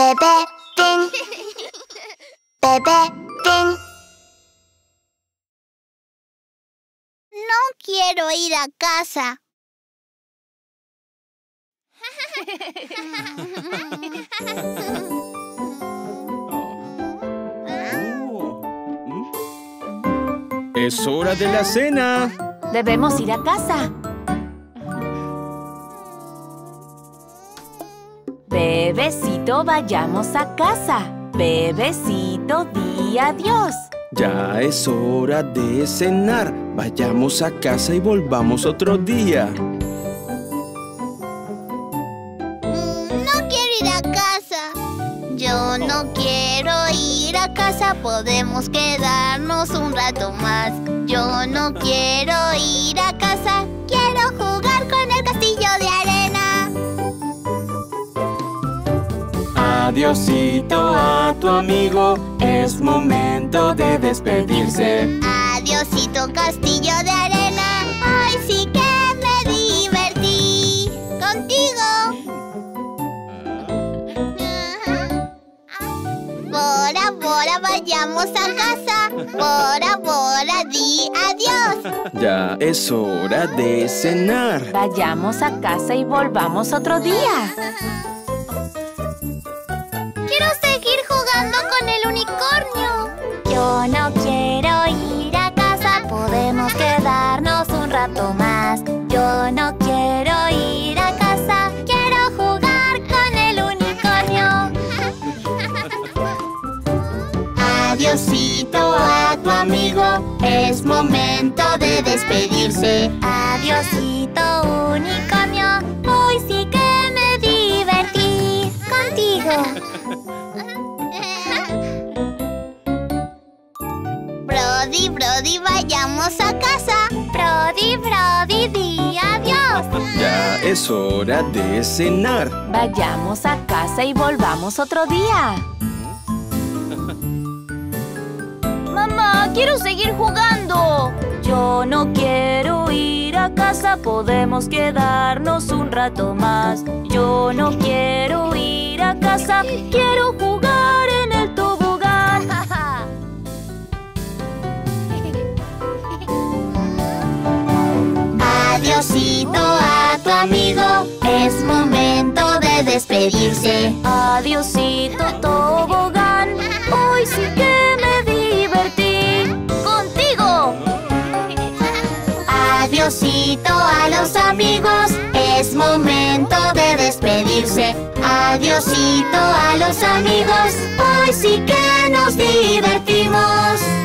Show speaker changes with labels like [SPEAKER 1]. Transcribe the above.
[SPEAKER 1] Bebé Pin. Bebé Pin.
[SPEAKER 2] No quiero ir a casa.
[SPEAKER 3] Es hora de la cena.
[SPEAKER 4] Debemos ir a casa. Bebecito, vayamos a casa. Bebecito, di adiós.
[SPEAKER 3] Ya es hora de cenar. Vayamos a casa y volvamos otro día.
[SPEAKER 2] No quiero ir a casa. Yo no quiero ir a casa. Podemos quedarnos un rato más. Yo no quiero ir a casa. Quiero jugar con el castillo de arena.
[SPEAKER 3] Adiosito a tu amigo. Es momento de despedirse.
[SPEAKER 2] Adiosito, castillo de arena. Hoy sí que me divertí contigo. Bora, Bora, vayamos a casa. Bora, Bora, di adiós.
[SPEAKER 3] Ya es hora de cenar.
[SPEAKER 4] Vayamos a casa y volvamos otro día.
[SPEAKER 2] Quiero seguir jugando con el unicornio.
[SPEAKER 1] Yo no quiero ir a casa.
[SPEAKER 2] Podemos quedarnos un rato más. Yo no quiero ir a casa. Quiero jugar con el unicornio. Adiosito a tu amigo. Es momento de despedirse. Adiosito, unicornio. Hoy sí que me divertí contigo. Brody, Brody, vayamos a casa. Brody, Brody, di adiós.
[SPEAKER 3] Ya es hora de cenar.
[SPEAKER 4] Vayamos a casa y volvamos otro día.
[SPEAKER 2] Mamá, quiero seguir jugando.
[SPEAKER 4] Yo no quiero ir a casa, podemos quedarnos un rato más. Yo no quiero ir a casa, quiero jugar en el tobogán.
[SPEAKER 2] Adiosito a tu amigo. Es momento de despedirse.
[SPEAKER 4] Adiosito, tobogán. Hoy sí que me divertí contigo.
[SPEAKER 2] Adiosito a los amigos. Es momento de despedirse. Adiosito a los amigos. Hoy sí que nos divertimos.